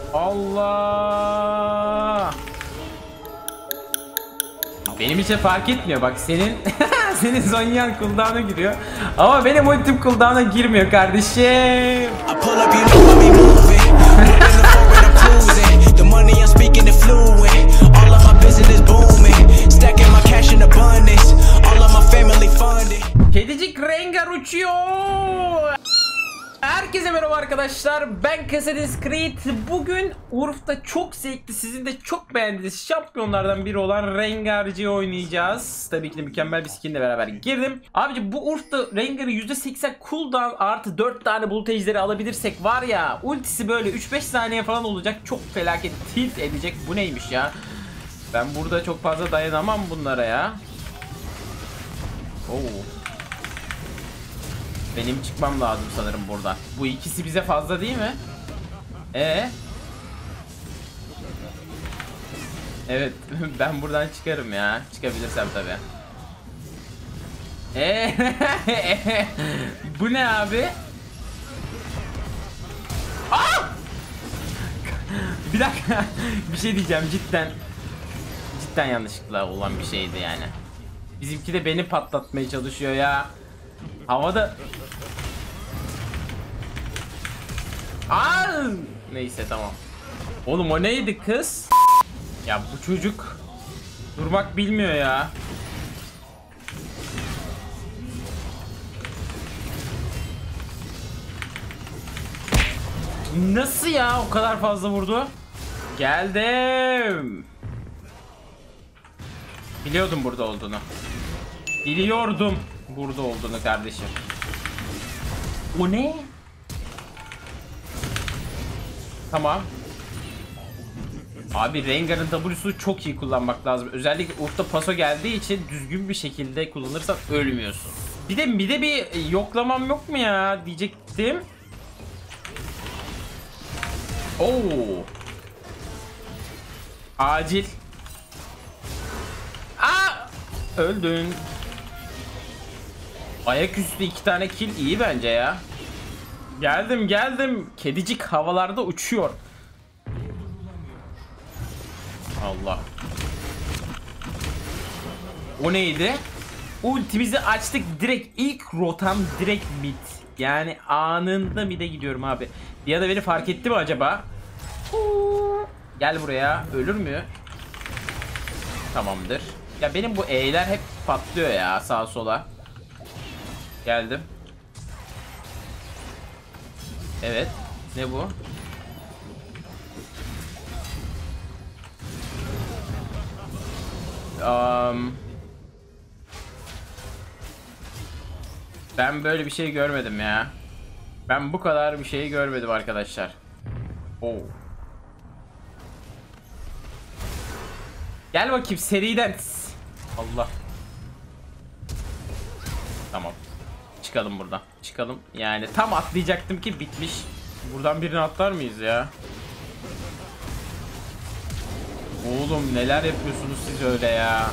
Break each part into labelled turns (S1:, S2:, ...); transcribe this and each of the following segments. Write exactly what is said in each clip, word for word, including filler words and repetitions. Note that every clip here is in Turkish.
S1: Allah. Benim için fark etmiyor bak, senin senin Zhonyan cooldown'a giriyor ama benim ultim cooldown'a girmiyor kardeşim. Kedicik Rengar uçuyor. Herkese merhaba arkadaşlar, ben Assassin's Creed. Bugün Urf'ta çok zevkli, sizin de çok beğendiğiniz şampiyonlardan biri olan Rengar'cıyı oynayacağız. Tabii ki de mükemmel bir skinle beraber girdim. Abici bu Urf'ta Rengar'ı yüzde seksen cooldown artı dört tane bulut ejderi alabilirsek var ya, ultisi böyle üç beş saniye falan olacak, çok felaket tilt edecek. Bu neymiş ya? Ben burada çok fazla dayanamam bunlara ya. Oo. Benim çıkmam lazım sanırım buradan. Bu ikisi bize fazla değil mi? Ee? Evet, ben buradan çıkarım ya. Çıkabilirsem tabii. Ee? Bu ne abi? Aa! Bir dakika. Bir şey diyeceğim, cidden. Cidden yanlışlıkla olan bir şeydi yani. Bizimki de beni patlatmaya çalışıyor ya. Havada. Aa! Neyse tamam. Oğlum o neydi kız? Ya bu çocuk durmak bilmiyor ya. Nasıl ya o kadar fazla vurdu? Geldim. Biliyordum burada olduğunu. Biliyordum burada olduğunu kardeşim. O ne? Tamam. Abi Rengar'ın W'su çok iyi kullanmak lazım. Özellikle Urf'ta paso geldiği için düzgün bir şekilde kullanırsan ölmüyorsun. Bir de bir de bir yoklamam yok mu ya diyecektim. Oo. Acil. Aa! Öldün. Ayaküstü iki tane kill iyi bence ya. Geldim geldim. Kedicik havalarda uçuyor. Allah. O neydi? Ultimizi açtık, direkt ilk rotam direkt mid. Yani anında mid'e gidiyorum abi. Ya da beni fark etti mi acaba? Gel buraya. Ölür mü? Tamamdır. Ya benim bu E'ler hep patlıyor ya sağa sola. Geldim. Evet. Ne bu? Um, ben böyle bir şey görmedim ya. Ben bu kadar bir şey görmedim arkadaşlar. Oo. Gel bakayım seriden. Allah. Tamam. Çıkalım buradan. Çıkalım. Yani tam atlayacaktım ki bitmiş. Buradan birini atlar mıyız ya? Oğlum neler yapıyorsunuz siz öyle ya?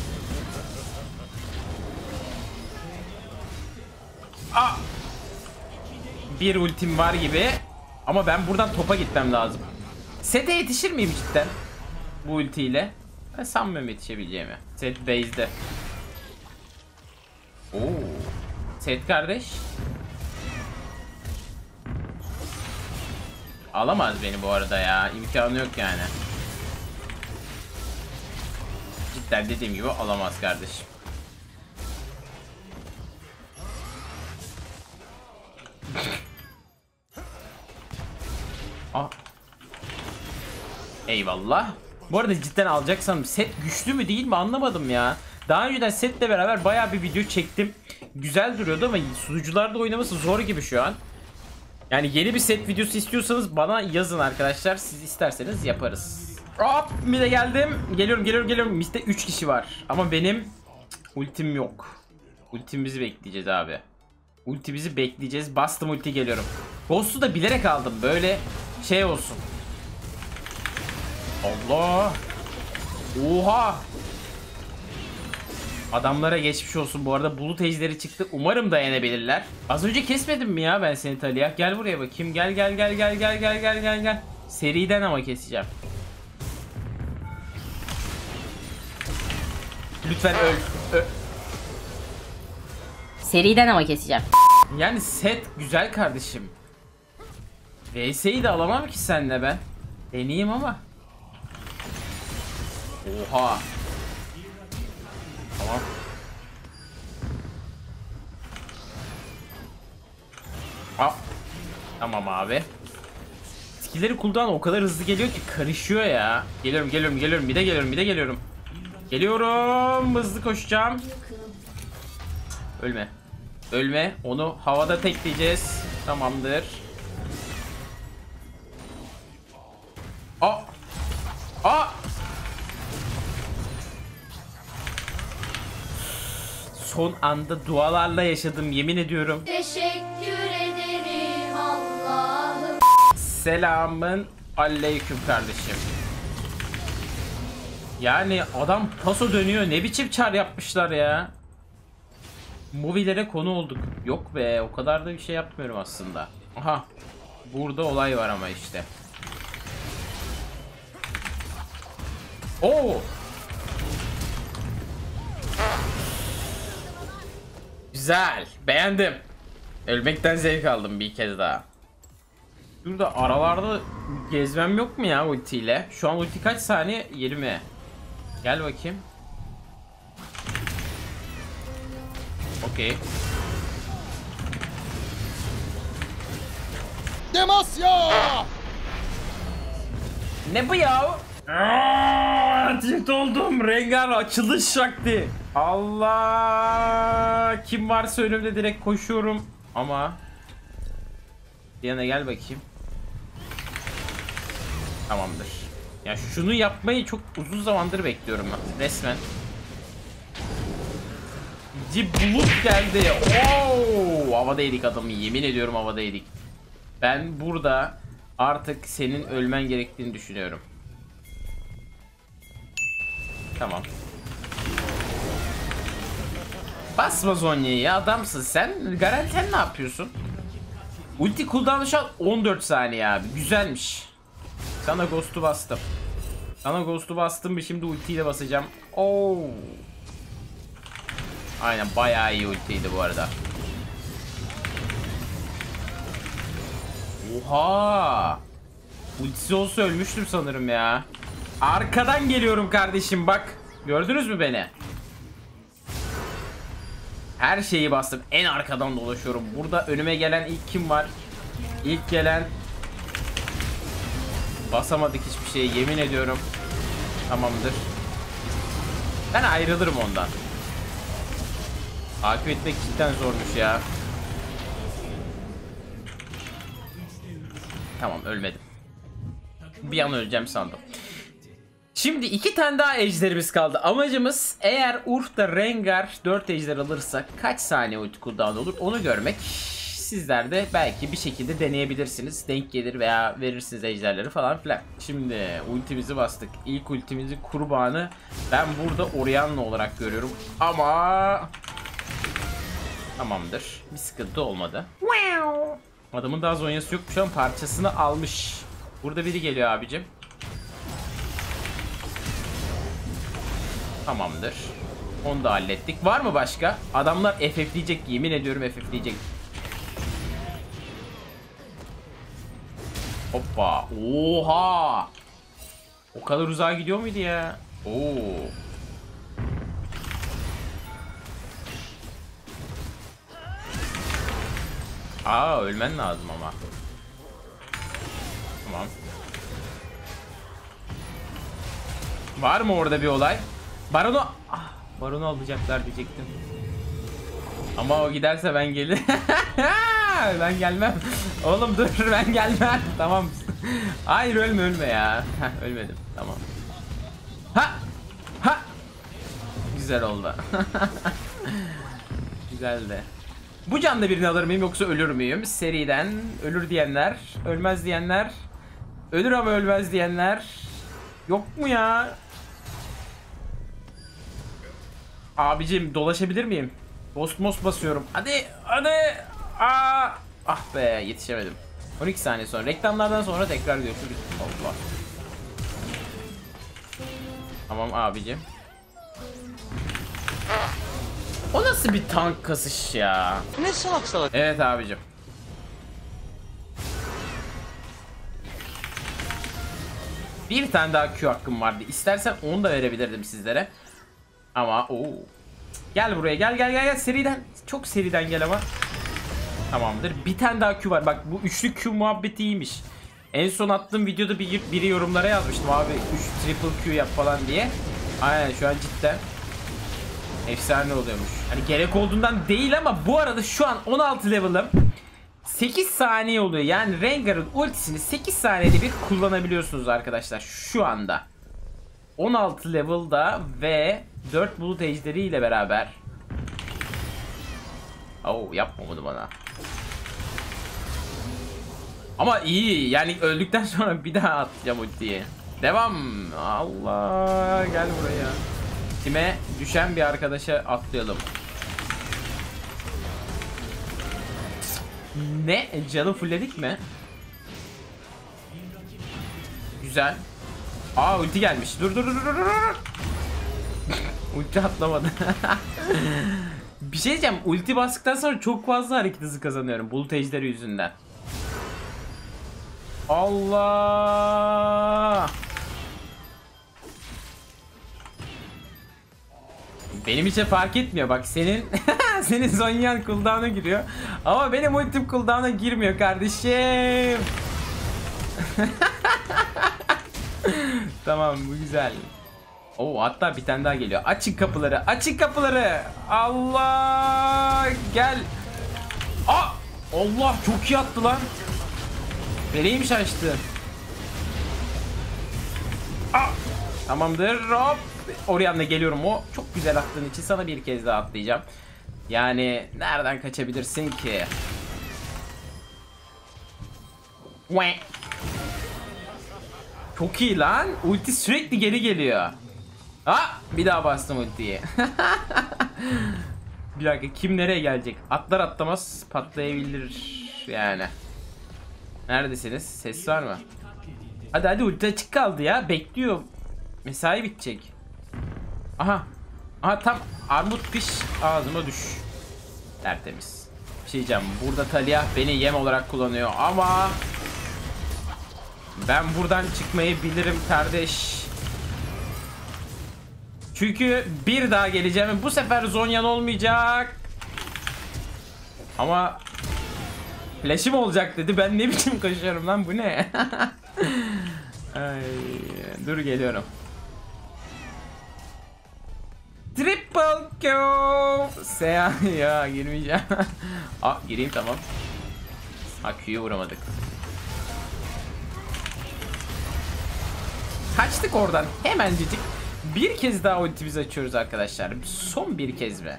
S1: Aa! Bir ultim var gibi. Ama ben buradan topa gitmem lazım. Sete yetişir miyim cidden? Bu ultiyle. Ben sanmıyorum yetişebileceğimi. Set base'de. Oo. Set kardeş. Alamaz beni bu arada ya. İmkanı yok yani. Cidden dediğim gibi alamaz kardeşim. Ah. Eyvallah. Bu arada cidden alacaksam set güçlü mü değil mi anlamadım ya. Daha önceden setle beraber bayağı bir video çektim. Güzel duruyordu ama sunucularda oynaması zor gibi şu an. Yani yeni bir set videosu istiyorsanız bana yazın arkadaşlar. Siz isterseniz yaparız. Hop, mid'e geldim. Geliyorum geliyorum geliyorum. Mid'de üç kişi var. Ama benim ultim yok. Ultimizi bekleyeceğiz abi. Ultimizi bekleyeceğiz. Bastım ulti, geliyorum. Ghost'u da bilerek aldım. Böyle şey olsun. Allah. Oha. Adamlara geçmiş olsun bu arada. Bulut ejderi çıktı. Umarım dayanabilirler. Az önce kesmedim mi ya ben seni Talia? Gel buraya bakayım. Gel gel gel gel gel gel gel gel gel. Seriden ama keseceğim. Lütfen öl. Öl.
S2: Seriden ama keseceğim.
S1: Yani set güzel kardeşim. V S'yi de alamam ki seninle ben. Deneyeyim ama. Oha. Tamam. Aa. Tamam abi. Skill'leri cooldown o kadar hızlı geliyor ki karışıyor ya. Geliyorum geliyorum geliyorum bir de geliyorum bir de geliyorum. Geliyorum hızlı koşacağım. Ölme. Ölme. Onu havada tekleyeceğiz. Tamamdır. Aa. Aa. Son anda dualarla yaşadım yemin ediyorum.
S3: Teşekkür ederim Allah'ım.
S1: Selamın aleyküm kardeşim. Yani adam paso dönüyor. Ne biçim çar yapmışlar ya. Mobilere konu olduk. Yok be o kadar da bir şey yapmıyorum aslında. Aha. Burada olay var ama işte. Oo. Güzel. Beğendim. Ölmekten zevk aldım bir kez daha. Şurada aralarda gezmem yok mu ya ultiyle? Şu an ulti kaç saniye? yirmi. Gel bakayım. Okey.
S4: Demasya!
S1: Ne bu ya? Aaaa, tilt oldum. Rengar açılış vakti. Allah. Kim varsa önümde direkt koşuyorum. Ama. Diana gel bakayım. Tamamdır. Ya şunu yapmayı çok uzun zamandır bekliyorum ben. Resmen. Bulut geldi. Oo, havada yedik adamı. Yemin ediyorum havada yedik. Ben burada artık senin ölmen gerektiğini düşünüyorum. Tamam. Basma Zonya'yı ya adamsın sen. Garen sen ne yapıyorsun? Ulti cooldown'u şu an on dört saniye abi. Güzelmiş. Sana ghost'u bastım. Sana ghost'u bastım. Şimdi ultiyi de basacağım. Oo. Aynen bayağı iyi ultiydi bu arada. Oha. Ultisi olsa ölmüştüm sanırım ya. Arkadan geliyorum kardeşim bak. Gördünüz mü beni? Her şeyi bastım. En arkadan dolaşıyorum. Burada önüme gelen ilk kim var? İlk gelen. Basamadık hiçbir şeye yemin ediyorum. Tamamdır. Ben ayrılırım ondan. Takip etmek cidden zormuş ya. Tamam ölmedim. Bir an öleceğim sandım. Şimdi iki tane daha ejderimiz kaldı. Amacımız eğer Urf'ta Rengar dört ejder alırsa kaç saniye ulti cooldown olur onu görmek. Sizler de belki bir şekilde deneyebilirsiniz. Denk gelir veya verirsiniz ejderleri falan filan. Şimdi ultimizi bastık. İlk ultimizin kurbanı ben burada Orianna olarak görüyorum. Ama tamamdır. Bir sıkıntı olmadı. Adamın daha zonyası yokmuş ama parçasını almış. Burada biri geliyor abicim. Tamamdır. Onu da hallettik. Var mı başka? Adamlar F F'leyecek. Yemin ediyorum F F'leyecek. Hoppa. Oha. O kadar uzağa gidiyor muydu ya? Oo. Aa ölmen lazım ama. Tamam. Var mı orada bir olay? Baron'u ah, Baron'u alacaklar diyecektim. Ama o giderse ben gelir. Ben gelmem. Oğlum dur ben gelmem. Tamam. Hayır ölme ölme ya. Heh, ölmedim. Tamam. Ha! Ha! Güzel oldu. Güzeldi. Bu canda birini alır mıyım yoksa ölür müyüm? Seriden ölür diyenler, ölmez diyenler, ölür ama ölmez diyenler yok mu ya? Abicim dolaşabilir miyim? Ghost most basıyorum. Hadi hadi. Aa! Ah be yetişemedim. on iki saniye sonra. Reklamlardan sonra tekrar görüşürüz. Allah. Tamam abicim. O nasıl bir tank kasış ya?
S2: Ne salak salak.
S1: Evet abicim. Bir tane daha Q hakkım vardı. İstersen onu da verebilirdim sizlere. Ama ooo. Gel buraya, gel gel gel gel seriden. Çok seriden gel ama. Tamamdır. Bir tane daha Q var. Bak bu üçlü Q muhabbeti iyiymiş. En son attığım videoda bir, biri yorumlara yazmıştım abi üç triple Q yap falan diye. Aynen şu an cidden efsane oluyormuş. Hani gerek olduğundan değil ama bu arada şu an on altı level'ım. sekiz saniye oluyor. Yani Rengar'ın ultisini sekiz saniyede bir kullanabiliyorsunuz arkadaşlar şu anda. on altı level'da ve dört bulut ejderi ile beraber. Oo, yapma bunu bana. Ama iyi yani öldükten sonra bir daha atacağım ultiyi. Devam. Allah, gel buraya. Time düşen bir arkadaşa atlayalım. Ne? Canı fullledik mi? Güzel. Aa ulti gelmiş. Dur dur dur dur dur. Ulti atlamadı. Bir şey diyeceğim. Ulti bastıktan sonra çok fazla hareket hızı kazanıyorum. Bulut ejderi yüzünden. Allah. Benim için fark etmiyor. Bak senin senin Zhonyan cooldown'a giriyor. Ama benim ultim cooldown'a girmiyor kardeşim. Tamam bu güzel. Oo hatta bir tane daha geliyor. Açın kapıları. Açın kapıları. Allah gel. Aa! Allah çok iyi attı lan. Vereyim şaştı. Aa! Tamamdır. Hop. Oraya da geliyorum. O çok güzel attığın için sana bir kez daha atlayacağım. Yani nereden kaçabilirsin ki? Çok iyi lan. Ulti sürekli geri geliyor. Ha, bir daha bastım ultiyi. Bir dakika kim nereye gelecek? Atlar atlamaz patlayabilir yani. Neredesiniz? Ses var mı? Hadi hadi ulti açık kaldı ya. Bekliyor. Mesai bitecek. Aha. Aha tam armut piş ağzıma düş. Tertemiz. Bir şey diyeceğim. Burada Talia beni yem olarak kullanıyor ama ben buradan çıkmayı bilirim kardeş. Çünkü bir daha geleceğim. Bu sefer Zhonyan olmayacak. Ama flash'im olacak dedi. Ben ne biçim koşuyorum lan, bu ne? Ay, dur geliyorum. Triple Q. Seya ya girmeyeceğim. Aa gireyim tamam. Ha Q'yu vuramadık. Kaçtık oradan hemencecik. Bir kez daha ultimizi açıyoruz arkadaşlar. Son bir kez mi?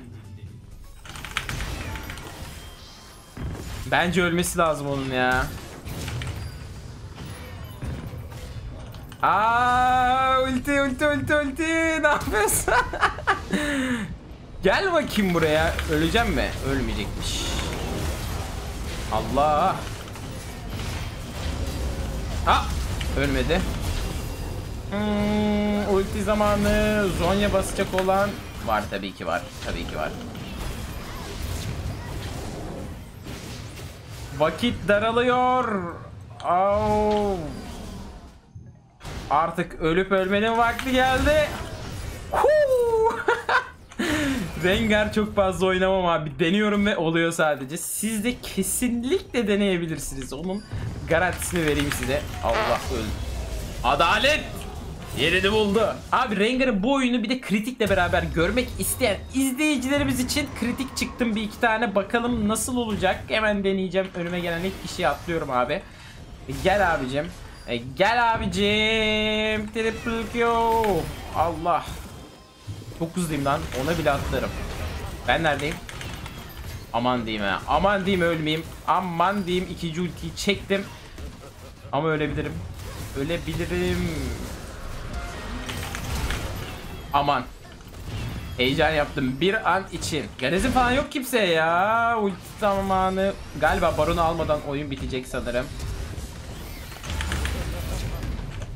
S1: Bence ölmesi lazım onun ya. Aa, ulti ulti ulti ulti. Ne yapıyorsun? Gel bakayım buraya. Öleceğim mi? Ölmeyecekmiş. Allah. Ha, ölmedi. Hmm, ulti zamanı. Zhonya basacak olan var, tabii ki var. Tabii ki var. Vakit daralıyor. Oh. Artık ölüp ölmenin vakti geldi. Rengar çok fazla oynamam abi. Deniyorum ve oluyor sadece. Siz de kesinlikle deneyebilirsiniz. Onun garantisini vereyim size. Allah öldü. Adalet yerini buldu. Abi Rengar'ın bu oyunu bir de kritikle beraber görmek isteyen izleyicilerimiz için kritik çıktım bir iki tane. Bakalım nasıl olacak. Hemen deneyeceğim. Önüme gelen ilk kişiyi atlıyorum abi. Gel abicim. E, gel abicim. Triple Q. Allah. Çok hızlıyım lan. Ona bile atlarım. Ben neredeyim? Aman diyeyim ha. Aman diyeyim ölmeyeyim. Aman diyeyim ikinci ultiyi çektim. Ama ölebilirim. Ölebilirim. Aman. Heyecan yaptım bir an için. Garezin falan yok kimseye ya. Ulti zamanı. Galiba baronu almadan oyun bitecek sanırım.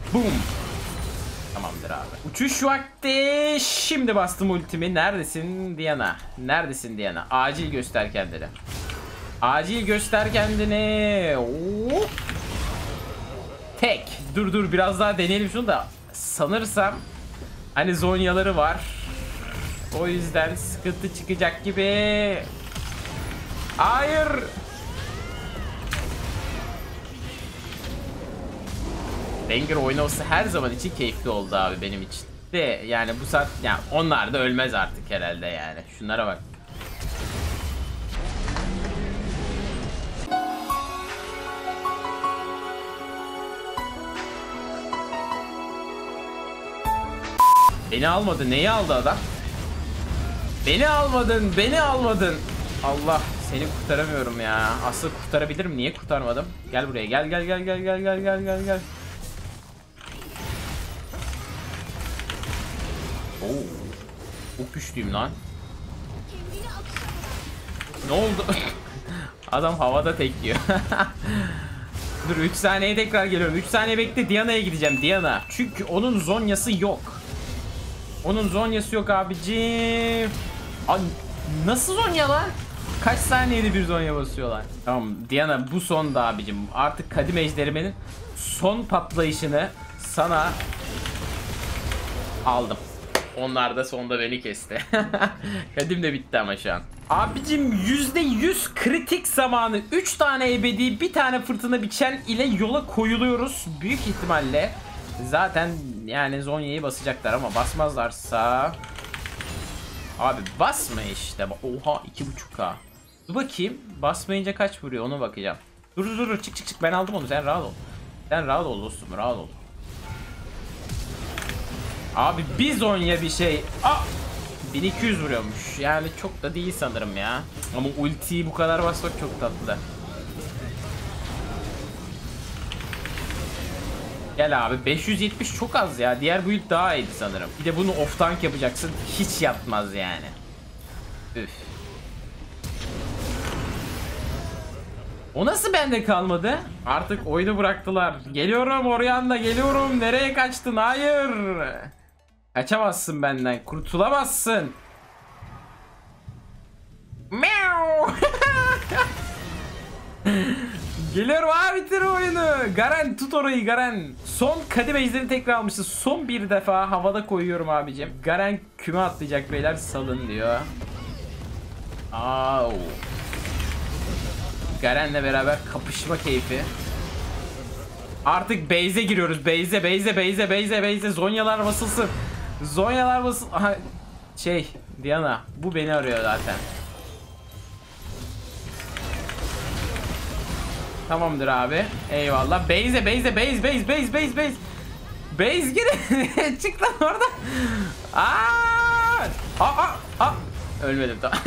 S1: Boom. Tamamdır abi. Uçuş vakti. Şimdi bastım ultimi. Neredesin Diana? Neredesin Diana? Acil göster kendini. Acil göster kendini. Oo. Tek. Dur dur biraz daha deneyelim şunu da. Sanırsam hani zonyaları var. O yüzden sıkıntı çıkacak gibi. Hayır. Rengar oynaması her zaman için keyifli oldu abi benim için. De yani bu saat yani onlar da ölmez artık herhalde yani. Şunlara bak. Beni almadı. Neyi aldı adam? Beni almadın. Beni almadın. Allah, seni kurtaramıyorum ya. Asıl kurtarabilirim. Niye kurtarmadım? Gel buraya. Gel gel gel gel gel gel gel gel gel. Oo. Çok güçlüyüm lan. Ne oldu? Adam havada tekliyor. Dur üç saniyeye tekrar geliyorum. üç saniye bekle, Diana'ya gideceğim. Diana. Çünkü onun zonyası yok. Onun zonyası yok abicim. Abi, nasıl zonya lan? Kaç saniyede bir zonya basıyorlar? Tamam Diana, bu son da abicim. Artık kadim ejderimin son patlayışını sana aldım. Onlar da sonda beni kesti. Kadim de bitti ama şu an. Abicim yüzde yüz kritik zamanı. üç tane ebedi, bir tane fırtına biçen ile yola koyuluyoruz. Büyük ihtimalle zaten yani zonyayı basacaklar ama basmazlarsa... Abi basma işte. Oha iki buçuk K. Dur bakayım. Basmayınca kaç vuruyor ona bakacağım. Dur dur dur çık çık çık, ben aldım onu, sen rahat ol. Sen rahat ol dostum, rahat ol. Abi bir zonya bir şey. Aa! bin iki yüz vuruyormuş. Yani çok da değil sanırım ya. Ama ultiyi bu kadar basmak çok tatlı. Gel abi, beş yüz yetmiş çok az ya. Diğer build daha iyiydi sanırım. Bir de bunu off tank yapacaksın. Hiç yatmaz yani. Üf. O nasıl bende kalmadı? Artık oyunu bıraktılar. Geliyorum Orianna, geliyorum. Nereye kaçtın? Hayır. Kaçamazsın benden. Kurtulamazsın. Meow. Geliyorum abi, bitir oyunu. Garen tut orayı Garen. Son kadim ejderi tekrar almıştı. Son bir defa havada koyuyorum abicim. Garen küme atlayacak beyler, salın diyor. Au. Garen'le beraber kapışma keyfi. Artık base'e giriyoruz. Base'e base'e base'e base'e base'e. Zonyalar basılsın. Zonyalar basıl... Aha, şey Diana bu beni arıyor zaten. Tamamdır abi. Eyvallah. Base'e base'e base base base base base. Base gir. Çık lan orada. Aa! Aa! Aa! Ölmedim tamam.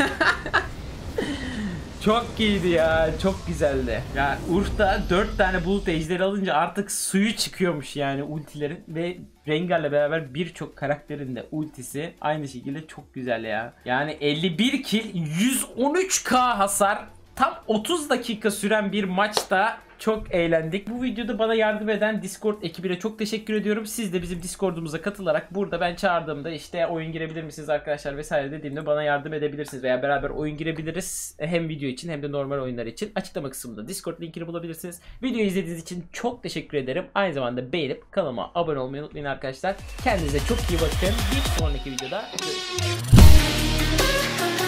S1: Çok iyiydi ya. Çok güzeldi. Ya Urf'ta dört tane bulut ejderi alınca artık suyu çıkıyormuş yani ultilerin ve Rengar'la beraber birçok karakterin de ultisi aynı şekilde çok güzel ya. Yani elli bir kill, yüz on üç K hasar. Tam otuz dakika süren bir maçta çok eğlendik. Bu videoda bana yardım eden Discord ekibine çok teşekkür ediyorum. Siz de bizim Discord'umuza katılarak burada ben çağırdığımda işte oyun girebilir misiniz arkadaşlar vesaire dediğimde bana yardım edebilirsiniz veya beraber oyun girebiliriz. Hem video için hem de normal oyunlar için. Açıklama kısmında Discord linkini bulabilirsiniz. Videoyu izlediğiniz için çok teşekkür ederim. Aynı zamanda beğenip kanalıma abone olmayı unutmayın arkadaşlar. Kendinize çok iyi bakın. Bir sonraki videoda görüşürüz.